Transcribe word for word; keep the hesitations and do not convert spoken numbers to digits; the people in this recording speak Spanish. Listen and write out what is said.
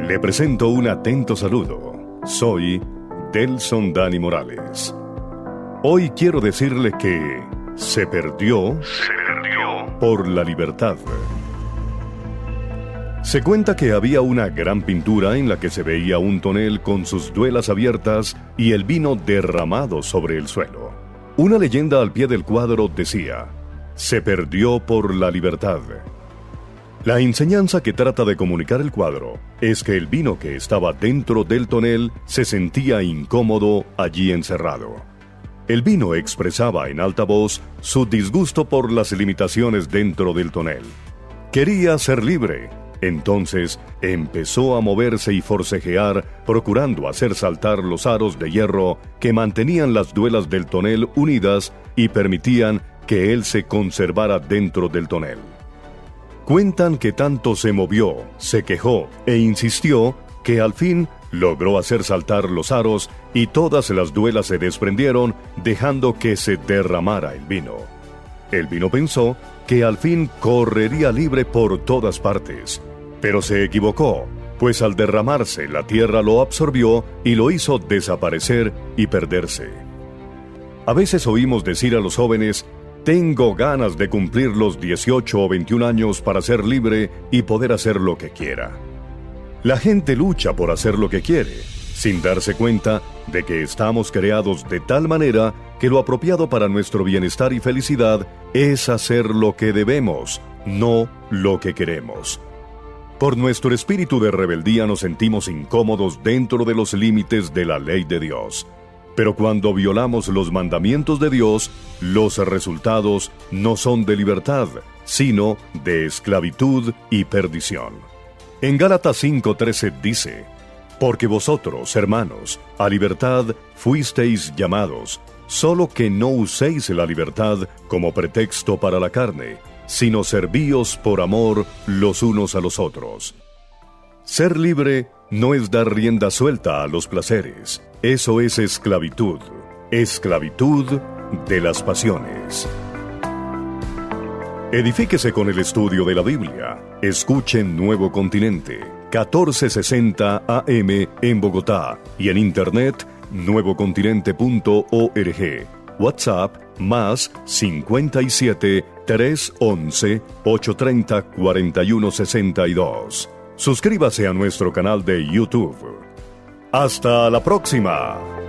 Le presento un atento saludo. Soy Delson Dani Morales. Hoy quiero decirle que se perdió, se perdió por la libertad. Se cuenta que había una gran pintura en la que se veía un tonel con sus duelas abiertas y el vino derramado sobre el suelo. Una leyenda al pie del cuadro decía: se perdió por la libertad. La enseñanza que trata de comunicar el cuadro es que el vino que estaba dentro del tonel se sentía incómodo allí encerrado. El vino expresaba en alta voz su disgusto por las limitaciones dentro del tonel. Quería ser libre. Entonces empezó a moverse y forcejear, procurando hacer saltar los aros de hierro que mantenían las duelas del tonel unidas y permitían que él se conservara dentro del tonel. Cuentan que tanto se movió, se quejó e insistió que al fin logró hacer saltar los aros y todas las duelas se desprendieron, dejando que se derramara el vino. El vino pensó que al fin correría libre por todas partes, pero se equivocó, pues al derramarse la tierra lo absorbió y lo hizo desaparecer y perderse. A veces oímos decir a los jóvenes: tengo ganas de cumplir los dieciocho o veintiún años para ser libre y poder hacer lo que quiera. La gente lucha por hacer lo que quiere, sin darse cuenta de que estamos creados de tal manera que lo apropiado para nuestro bienestar y felicidad es hacer lo que debemos, no lo que queremos. Por nuestro espíritu de rebeldía nos sentimos incómodos dentro de los límites de la ley de Dios. Pero cuando violamos los mandamientos de Dios, los resultados no son de libertad, sino de esclavitud y perdición. En Gálatas cinco trece dice: porque vosotros, hermanos, a libertad fuisteis llamados, solo que no uséis la libertad como pretexto para la carne, sino servíos por amor los unos a los otros. Ser libre no es dar rienda suelta a los placeres. Eso es esclavitud, esclavitud de las pasiones. Edifíquese con el estudio de la Biblia. Escuche Nuevo Continente, catorce sesenta A M en Bogotá y en internet nuevo continente punto org. WhatsApp más cincuenta y siete, trescientos once, ochocientos treinta, cuarenta y uno sesenta y dos. Suscríbase a nuestro canal de YouTube. ¡Hasta la próxima!